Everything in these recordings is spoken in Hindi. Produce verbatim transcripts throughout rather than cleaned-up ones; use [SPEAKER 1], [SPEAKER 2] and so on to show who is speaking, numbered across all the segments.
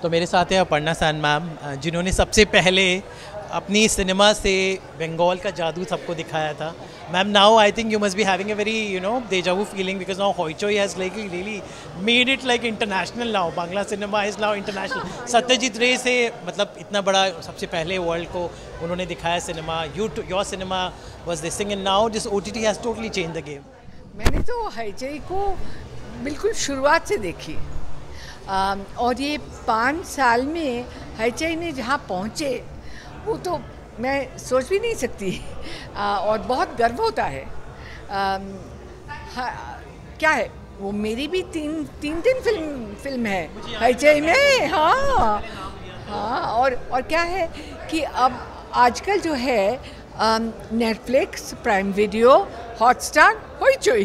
[SPEAKER 1] तो मेरे साथ है अपर्णा सेन मैम, जिन्होंने सबसे पहले अपनी सिनेमा से बंगाल का जादू सबको दिखाया था. Ma'am, now I think you must be having a very you know deja vu feeling because now Hoichoi has like really made it like international now. Bangla cinema is now international. Satyajit Ray से मतलब इतना बड़ा सबसे पहले वर्ल्ड को उन्होंने दिखाया cinema. You your cinema was this thing and now this O T T has totally changed the game.
[SPEAKER 2] मैंने तो होइचoi को बिल्कुल शुरुआत से देखी आ, और ये पाँच साल में होइचoi ने जहाँ पहुँचे वो तो मैं सोच भी नहीं सकती. आ, और बहुत गर्व होता है. आ, हा, क्या है वो मेरी भी तीन तीन तीन फिल्म फिल्म है होइचoi में. हाँ हाँ और और क्या है कि अब आजकल जो है Netflix, Prime Video, Hotstar, Hoichoi.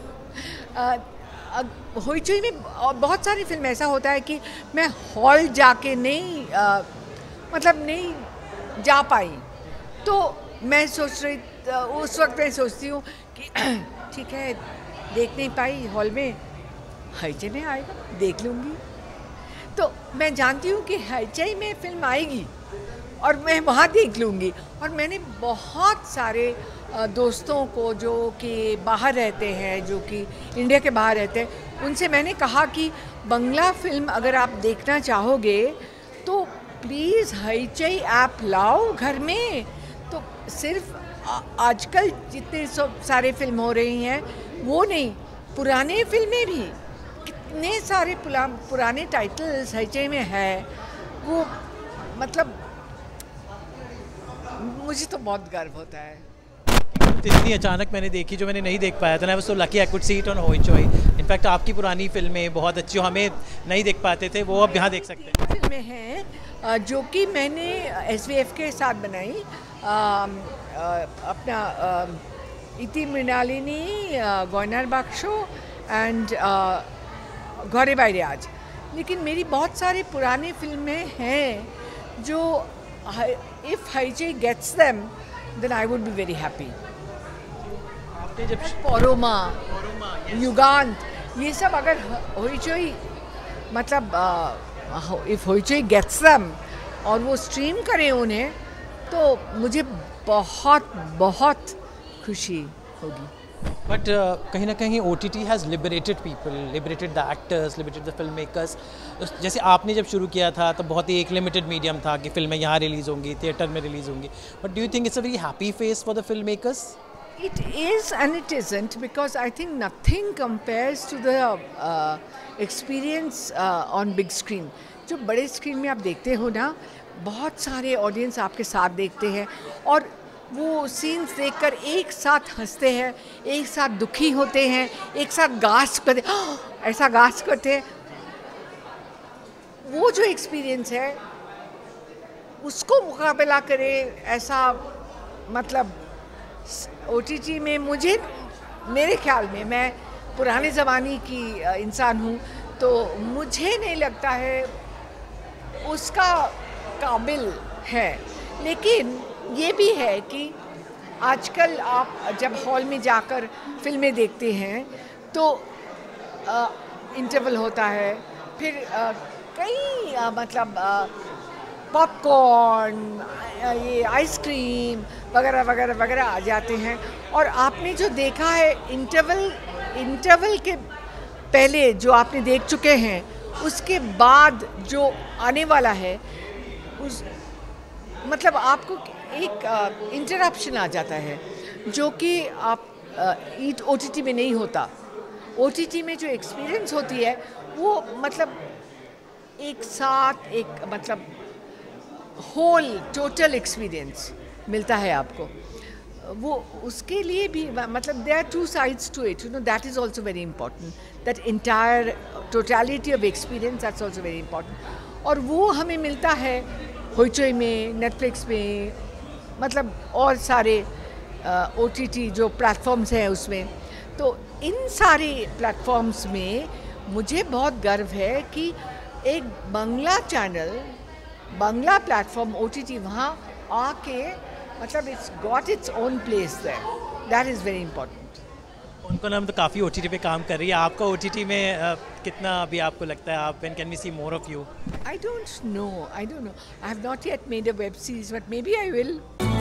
[SPEAKER 2] Hoichoi में बहुत सारी फिल्म ऐसा होता है कि मैं हॉल जाके नहीं आ, मतलब नहीं जा पाई. तो मैं सोच रही उस वक्त मैं सोचती हूँ कि ठीक है देख नहीं पाई हॉल में, होइचoi में आएगा देख लूँगी. तो मैं जानती हूँ कि होइचoi में फिल्म आएगी और मैं वहाँ देख लूँगी. और मैंने बहुत सारे दोस्तों को जो कि बाहर रहते हैं, जो कि इंडिया के बाहर रहते हैं, उनसे मैंने कहा कि बंगला फिल्म अगर आप देखना चाहोगे तो प्लीज़ होइचoi ऐप लाओ घर में. तो सिर्फ आजकल जितने सब सारे फिल्म हो रही हैं वो नहीं, पुराने फिल्में भी कितने सारे पुराने टाइटल्स होइचoi में है. वो मतलब मुझे तो बहुत गर्व होता है.
[SPEAKER 1] इतनी अचानक मैंने देखी जो मैंने नहीं देख पाया था. I was so lucky I could see it on Hoichoi. In fact आपकी पुरानी फिल्में बहुत अच्छी हमें नहीं देख पाते थे, वो अब यहाँ देख सकते हैं.
[SPEAKER 2] फिल्में हैं जो कि मैंने एस वी एफ के साथ बनाई. आ, आ, अपना आ, इति मृणालिनी, गौनार बाक्सो एंड घरे बाइरे आज. लेकिन मेरी बहुत सारी पुरानी फिल्में हैं जो if होइचoi gets them then I would be very happy.
[SPEAKER 1] जब
[SPEAKER 2] पोरोमा, युगांत, ये सब अगर होइचoi मतलब if होइचoi gets them और वो स्ट्रीम करें उन्हें तो मुझे बहुत बहुत खुशी होगी.
[SPEAKER 1] बट uh, कहीं ना कहीं O T T has liberated people, liberated the actors, liberated the filmmakers. जैसे आपने जब शुरू किया था तब बहुत ही एक लिमिटेड मीडियम था कि फिल्में यहाँ रिलीज़ होंगी, थिएटर में रिलीज़ होंगी. But do you think it's a very happy face for the film makers?
[SPEAKER 2] It is and it isn't, because I think nothing compares to the uh, experience uh, on big screen. जो बड़े स्क्रीन में आप देखते हो ना, बहुत सारे ऑडियंस आपके साथ देखते हैं और वो सीन्स देखकर एक साथ हंसते हैं, एक साथ दुखी होते हैं, एक साथ गास्प करते हैं, ऐसा गास्प करते हैं. वो जो एक्सपीरियंस है उसको मुकाबला करे ऐसा मतलब O T T में मुझे, मेरे ख्याल में, मैं पुराने ज़माने की इंसान हूँ तो मुझे नहीं लगता है उसका काबिल है. लेकिन ये भी है कि आजकल आप जब हॉल में जाकर फिल्में देखते हैं तो आ, इंटरवल होता है, फिर आ, कई आ, मतलब पॉपकॉर्न, ये आइसक्रीम वगैरह वगैरह वगैरह आ जाते हैं. और आपने जो देखा है इंटरवल इंटरवल के पहले जो आपने देख चुके हैं, उसके बाद जो आने वाला है उस मतलब आपको एक इंटरप्शन आ जाता है जो कि आप O T T में नहीं होता. O T T में जो एक्सपीरियंस होती है वो मतलब एक साथ एक मतलब होल टोटल एक्सपीरियंस मिलता है आपको. वो उसके लिए भी मतलब there are two sides to it, you know, that is also very important. That entire totality of experience, that's also very important. और वो हमें मिलता है होइचoi में, नेटफ्लिक्स में, मतलब और सारे O T T जो प्लेटफॉर्म्स हैं उसमें. तो इन सारे प्लेटफॉर्म्स में मुझे बहुत गर्व है कि एक Bangla channel, Bangla platform O T T वहाँ आके मतलब it's got its own place there. That is very important.
[SPEAKER 1] उनको नाम तो काफ़ी O T T पे काम कर रही है. आपका O T T में uh, कितना अभी आपको लगता है आप, when can we see more of you?
[SPEAKER 2] I don't know. I don't know. I have not yet made a web series, but maybe I will.